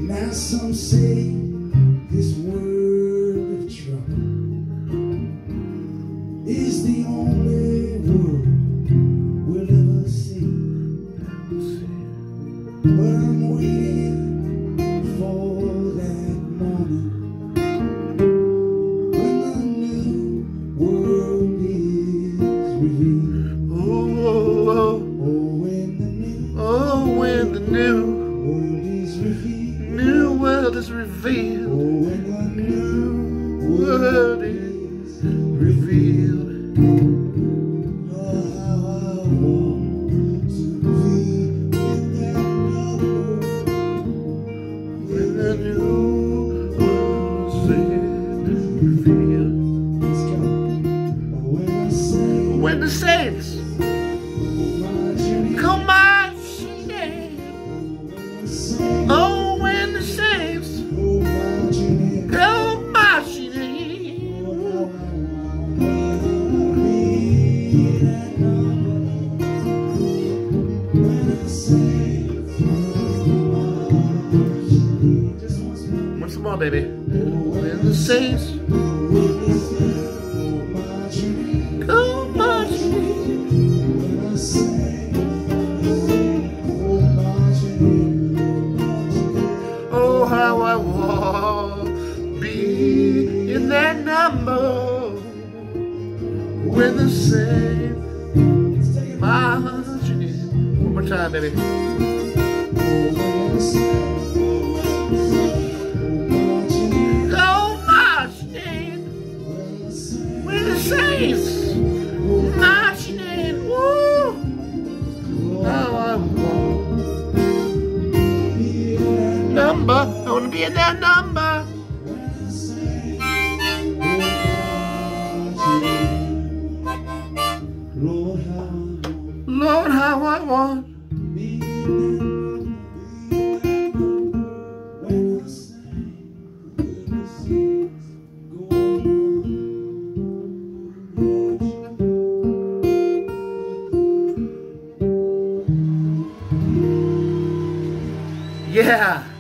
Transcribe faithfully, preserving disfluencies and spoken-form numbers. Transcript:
Now some say this world of trouble is the only world we'll ever see. But I'm waiting for that morning when the new world is revealed. Oh, oh, oh. Oh, when the new Oh, when the new world is revealed. new world is revealed. Oh, when the new World is revealed. Oh, how I want to be in that number When the new world is revealed. Let's go. Oh, when I say, When the saints marching in, come marching in. when I say, Oh, when the saints oh, marching in, come marching in. oh, how I want to be in that number. When I say, marching, just once more. Once more, baby. Oh, When the saints come marching in. Oh, how I want to be in that number when the saints marching in. One more time, baby. Go marching in when the saints marching in. Woo! How I want number. I want to be in that number. Lord, how I want. Yeah.